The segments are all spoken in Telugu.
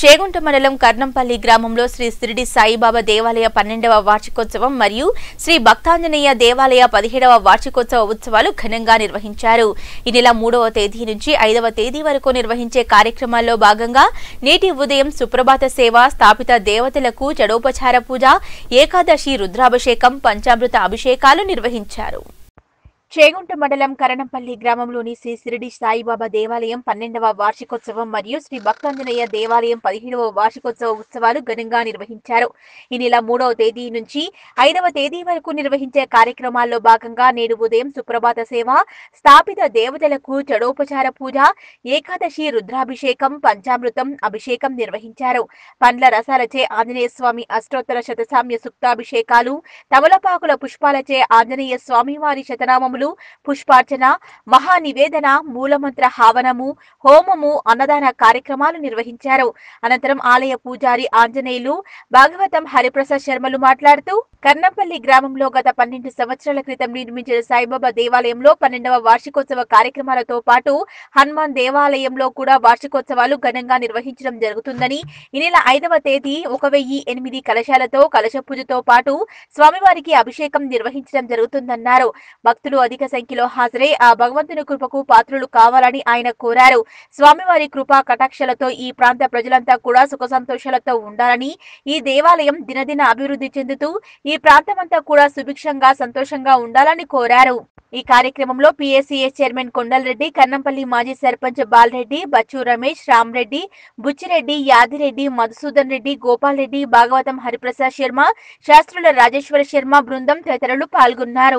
చేగుంట మండలం కర్నంపల్లి గ్రామంలో శ్రీ షిరిడి సాయిబాబా దేవాలయ 12వ వార్షికోత్సవం మరియు శ్రీ భక్తాంజనేయ దేవాలయ 17వ వార్షికోత్సవ ఉత్సవాలు ఘనంగా నిర్వహించారు. ఈ నెల 3వ తేదీ నుంచి 5వ తేదీ వరకు నిర్వహించే కార్యక్రమాల్లో భాగంగా నేటి ఉదయం సుప్రభాత సేవ, స్థాపిత దేవతలకు జడోపచార పూజ, ఏకాదశి రుద్రాభిషేకం, పంచామృత అభిషేకాలు నిర్వహించారు. చేగుంట మండలం కరణంపల్లి గ్రామంలోని శ్రీ షిరిడి సాయిబాబా దేవాలయం 12వ వార్షికోత్సవం మరియు శ్రీ భక్తాంజనేయ దేవాలయం 17వ వార్షికోత్సవ ఉత్సవాలు ఘనంగా నిర్వహించారు. ఈ నెల 3వ తేదీ నుంచి 5వ తేదీ వరకు నిర్వహించే కార్యక్రమాల్లో భాగంగా నేడు ఉదయం సుప్రభాత సేవ, స్థాపిత దేవతలకు జడోపచార పూజ, ఏకాదశి రుద్రాభిషేకం, పంచామృతం అభిషేకం నిర్వహించారు. పండ్ల రసాలచే ఆంజనేయ స్వామి అష్టోత్తర శతసామ్య సుక్తాభిషేకాలు, తమలపాకుల పుష్పాలచే ఆంజనేయ స్వామివారి శతనామములు, పుష్పార్చన, మహానివేదన, మూలమంత్ర హావనము, హోమము, అన్నదాన కార్యక్రమాలు నిర్వహించారు. అనంతరం ఆలయ పూజారి ఆంజనేయులు భాగవతం హరిప్రసాద్ శర్మలు మాట్లాడుతూ కర్నంపల్లి గ్రామంలో గత 12 సంవత్సరాల క్రితం నిర్మించిన సాయిబాబా దేవాలయంలో 12వ వార్షికోత్సవ కార్యక్రమాలతో పాటు హనుమాన్ దేవాలయంలో కూడా వార్షికోత్సవాలు ఘనంగా నిర్వహించడం జరుగుతుందని, ఈ నెల 5వ తేదీ 1008 కలశాలతో కలశ పూజతో పాటు స్వామివారికి అభిషేకం నిర్వహించడం జరుగుతుందన్నారు. భక్తులు అధిక సంఖ్యలో హాజరై ఆ భగవంతుని కృపకు పాత్రులు కావాలని ఆయన కోరారు. స్వామివారి కృపా కటాక్షలతో ఈ ప్రాంత ప్రజలంతా కూడా సుఖ సంతోషాలతో ఉండాలని, ఈ దేవాలయం దినదిన అభివృద్ధి చెందుతూ ఈ ప్రాంతమంతా కూడా సుభిక్షంగా సంతోషంగా ఉండాలని కోరారు. ఈ కార్యక్రమంలో పిఎస్సిఎస్ చైర్మన్ కొండలరెడ్డి, కర్నంపల్లి మాజీ సర్పంచ్ బాలరెడ్డి, బచ్చు రమేష్, రామరెడ్డి, బుచ్చిరెడ్డి, యాదిరెడ్డి, మధుసూదన్ రెడ్డి, గోపాల్ రెడ్డి, భాగవతం హరిప్రసాద్ శర్మ, శాస్త్రుల రాజేశ్వర శర్మ బృందం తదితరులు పాల్గొన్నారు.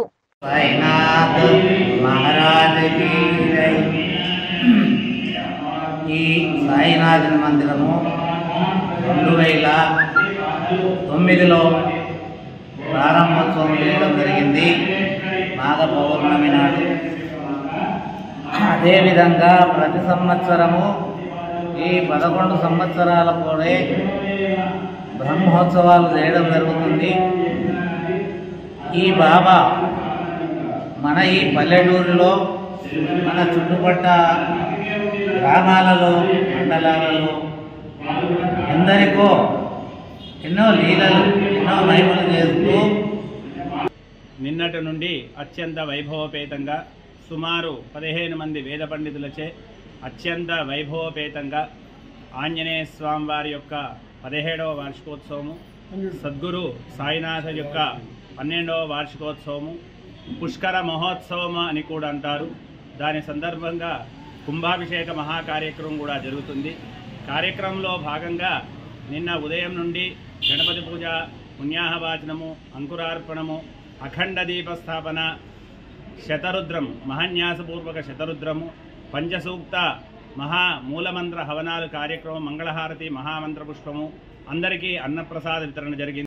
ఈ సాయినాథ్ మందిరము 2009లో ప్రారంభోత్సవం చేయడం జరిగింది, మాఘ పౌర్ణమి నాడు. అదేవిధంగా ప్రతి సంవత్సరము ఈ 11 సంవత్సరాల కూడా బ్రహ్మోత్సవాలు చేయడం జరుగుతుంది. ఈ బాబా మన ఈ పల్లెటూరులో, మన చుట్టుపట్ల గ్రామాలలో, మండలాలలో ఎందరికో ఎన్నో లీలలు, ఎన్నో మహిమలు చేస్తూ నిన్నటి నుండి అత్యంత వైభవపేతంగా సుమారు 15 మంది వేద పండితులచే అత్యంత వైభవపేతంగా ఆంజనేయ స్వామి వారి యొక్క 17వ వార్షికోత్సవము, సద్గురు సాయినాథ యొక్క 12వ వార్షికోత్సవము, పుష్కర మహోత్సవం అని కూడా అంటారు. దాని సందర్భంగా కుంభాభిషేక మహాకార్యక్రమం కూడా జరుగుతుంది. కార్యక్రమంలో భాగంగా నిన్న ఉదయం నుండి గణపతి పూజ, పుణ్యాహవాచనము, అంకురార్పణము, అఖండ దీపస్థాపన, శతరుద్రం మహాన్యాసపూర్వక శతరుద్రము, పంచసూక్త మహామూలమంత్ర హవనాలు కార్యక్రమం, మంగళహారతి, మహామంత్ర పుష్పము, అందరికీ అన్నప్రసాద వితరణ జరిగింది.